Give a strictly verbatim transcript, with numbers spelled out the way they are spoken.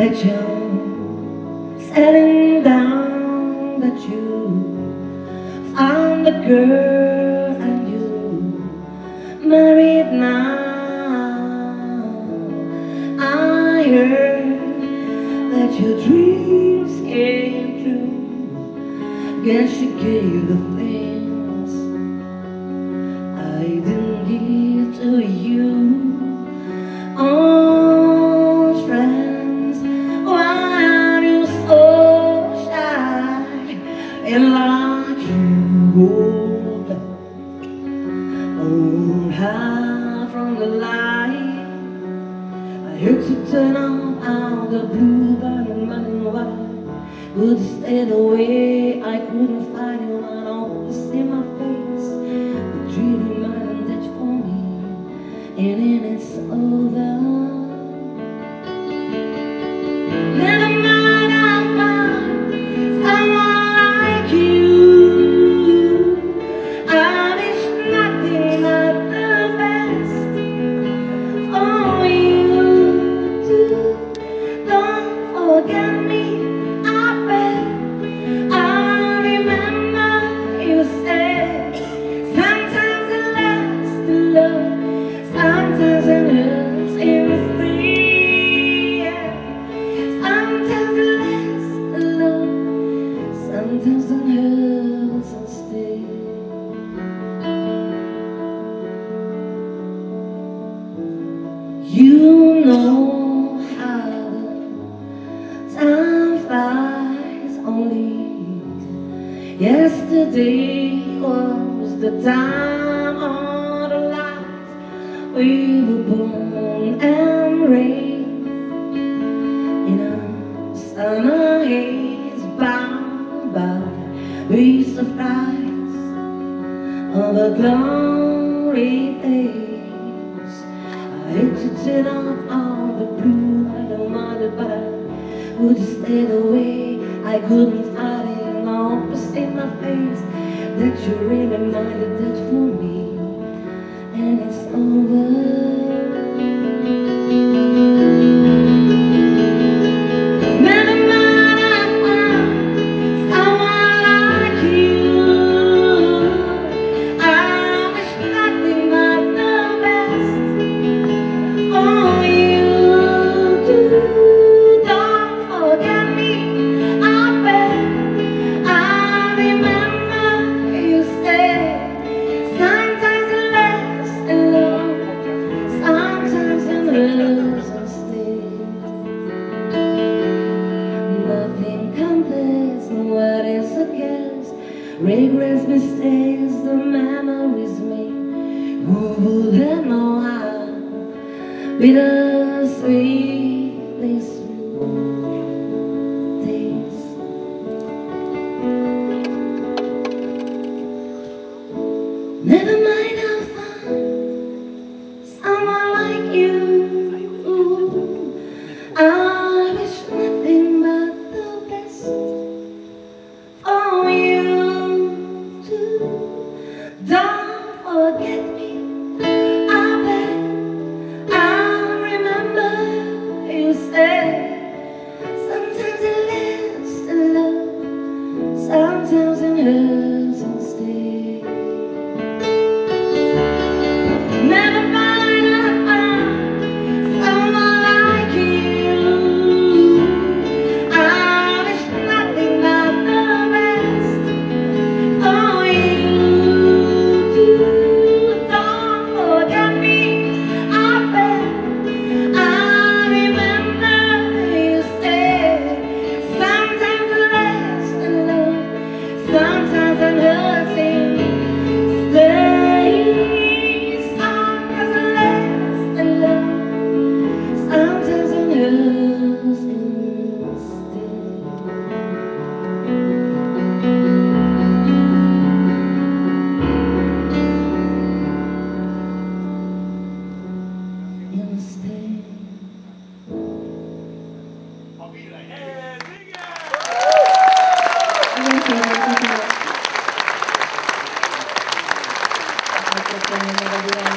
that you're settling down, that you found a girl and you married now. I heard that your dreams came true. Guess you gave the things I didn't give to you. Oh, friends, why are you so shy and like you go back? Oh, high from the light, I heard you turn off out the blue, burning, running wide. Would you stay away? I couldn't find you, I don't see my face. But you reminded that for me, and then it's over. Never mind, I'll find someone like you. I wish nothing but the best for you too. Don't forget me, I bet. I remember you said sometimes it lasts to love, sometimes it hurts instead. Sometimes it lasts to love, sometimes it hurts instead. You know how the time flies. Only yesterday was the time all the lives we were born and raised in a summer haze, bound by waves of ice of a glory days. I hate to turn off all the blue, I don't want it, but I would have stayed away. I couldn't fight it, long to see my face that you really minded that for me, and it's over. Nothing complex, no what is against. Regrets, mistakes, the memories made. Who would have known how bittersweet this taste? Never mind, I'll find someone like you. I wish nothing but the best for you too. Don't forget me, I bet. I remember you said sometimes it lasts to love, sometimes it hurts instead. Never mind, I found someone like you. Sometimes it hurts in stay. Sometimes it lasts in love, sometimes it hurts instead. I'll be like, hey, Thank you.